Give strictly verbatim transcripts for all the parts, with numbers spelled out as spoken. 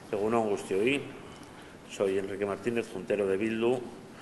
Egun on guztioi, soy Enrique Martínez, juntero de Bildu,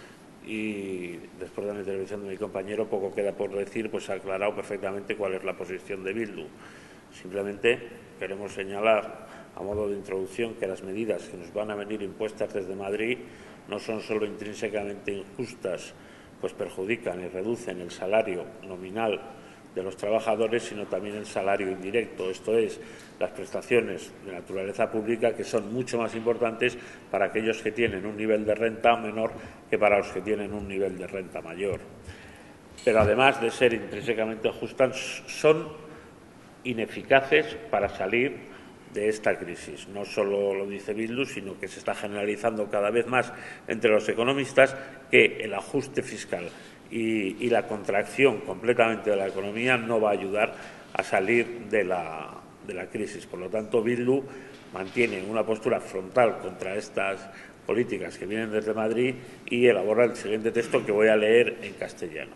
y después de la intervención de mi compañero poco queda por decir, pues ha aclarado perfectamente cuál es la posición de Bildu. Simplemente queremos señalar, a modo de introducción, que las medidas que nos van a venir impuestas desde Madrid no son solo intrínsecamente injustas, pues perjudican y reducen el salario nominal de los trabajadores, sino también el salario indirecto, esto es, las prestaciones de naturaleza pública, que son mucho más importantes para aquellos que tienen un nivel de renta menor que para los que tienen un nivel de renta mayor. Pero además de ser intrínsecamente justas, son ineficaces para salir de esta crisis. No solo lo dice Bildu, sino que se está generalizando cada vez más entre los economistas que el ajuste fiscal y, y la contracción completamente de la economía no va a ayudar a salir de la, de la crisis. Por lo tanto, Bildu mantiene una postura frontal contra estas políticas que vienen desde Madrid y elabora el siguiente texto que voy a leer en castellano.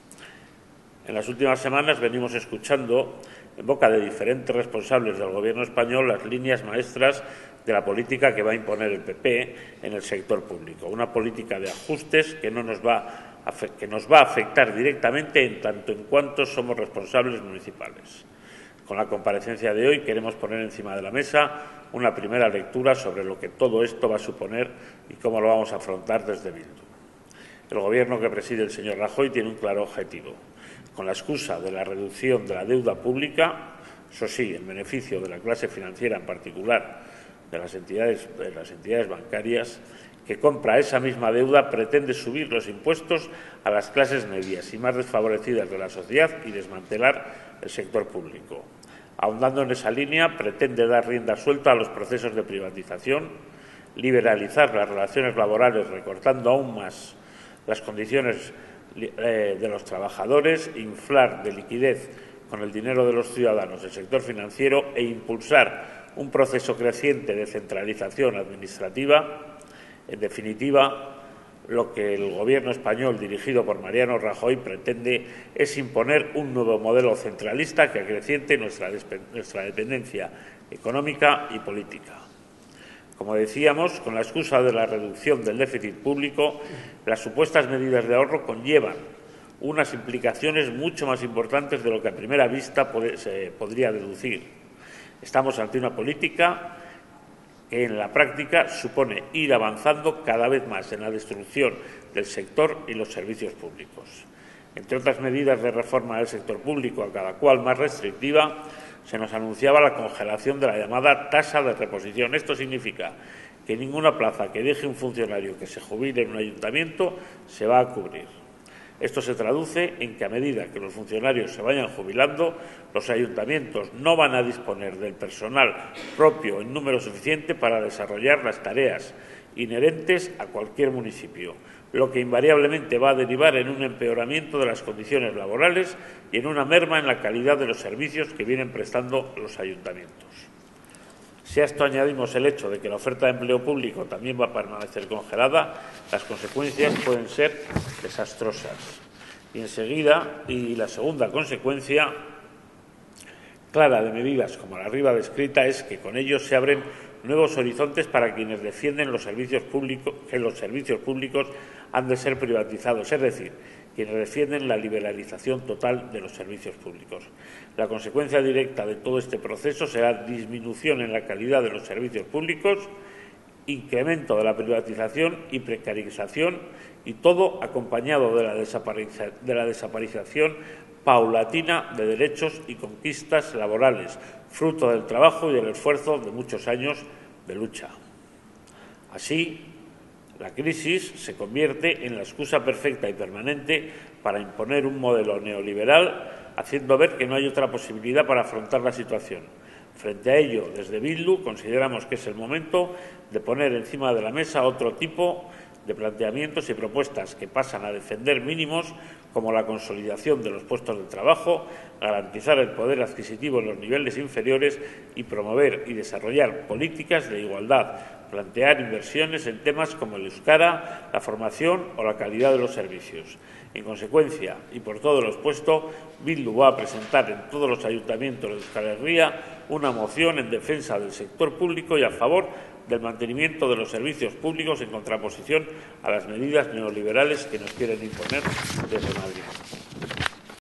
En las últimas semanas venimos escuchando en boca de diferentes responsables del Gobierno español las líneas maestras de la política que va a imponer el P P en el sector público. Una política de ajustes que, no nos, va a, que nos va a afectar directamente en tanto en cuanto somos responsables municipales. Con la comparecencia de hoy queremos poner encima de la mesa una primera lectura sobre lo que todo esto va a suponer y cómo lo vamos a afrontar desde Bildu. El Gobierno que preside el señor Rajoy tiene un claro objetivo. Con la excusa de la reducción de la deuda pública, eso sí, en beneficio de la clase financiera, en particular de las entidades, de las entidades bancarias, que compra esa misma deuda, pretende subir los impuestos a las clases medias y más desfavorecidas de la sociedad y desmantelar el sector público. Ahondando en esa línea, pretende dar rienda suelta a los procesos de privatización, liberalizar las relaciones laborales recortando aún más las condiciones de los trabajadores, inflar de liquidez con el dinero de los ciudadanos el sector financiero e impulsar un proceso creciente de centralización administrativa. En definitiva, lo que el Gobierno español, dirigido por Mariano Rajoy, pretende es imponer un nuevo modelo centralista que acreciente nuestra, nuestra dependencia económica y política. Como decíamos, con la excusa de la reducción del déficit público, las supuestas medidas de ahorro conllevan unas implicaciones mucho más importantes de lo que a primera vista se podría deducir. Estamos ante una política que en la práctica supone ir avanzando cada vez más en la destrucción del sector y los servicios públicos. Entre otras medidas de reforma del sector público, a cada cual más restrictiva, se nos anunciaba la congelación de la llamada tasa de reposición. Esto significa que ninguna plaza que deje un funcionario que se jubile en un ayuntamiento se va a cubrir. Esto se traduce en que a medida que los funcionarios se vayan jubilando, los ayuntamientos no van a disponer del personal propio en número suficiente para desarrollar las tareas inherentes a cualquier municipio, lo que invariablemente va a derivar en un empeoramiento de las condiciones laborales y en una merma en la calidad de los servicios que vienen prestando los ayuntamientos. Si a esto añadimos el hecho de que la oferta de empleo público también va a permanecer congelada, las consecuencias pueden ser desastrosas. Y enseguida, y la segunda consecuencia clara de medidas como la arriba descrita es que con ellos se abren nuevos horizontes para quienes defienden los servicios públicos, que los servicios públicos han de ser privatizados, es decir, quienes defienden la liberalización total de los servicios públicos. La consecuencia directa de todo este proceso será disminución en la calidad de los servicios públicos, incremento de la privatización y precarización, y todo acompañado de la, desaparición, de la desaparición paulatina de derechos y conquistas laborales, fruto del trabajo y del esfuerzo de muchos años de lucha. Así, la crisis se convierte en la excusa perfecta y permanente para imponer un modelo neoliberal, haciendo ver que no hay otra posibilidad para afrontar la situación. Frente a ello, desde Bildu consideramos que es el momento de poner encima de la mesa otro tipo de planteamientos y propuestas que pasan a defender mínimos como la consolidación de los puestos de trabajo, garantizar el poder adquisitivo en los niveles inferiores y promover y desarrollar políticas de igualdad, plantear inversiones en temas como el euskara, la formación o la calidad de los servicios. En consecuencia, y por todo lo expuesto, Bildu va a presentar en todos los ayuntamientos de Euskal Herria una moción en defensa del sector público y a favor del mantenimiento de los servicios públicos en contraposición a las medidas neoliberales que nos quieren imponer desde Madrid.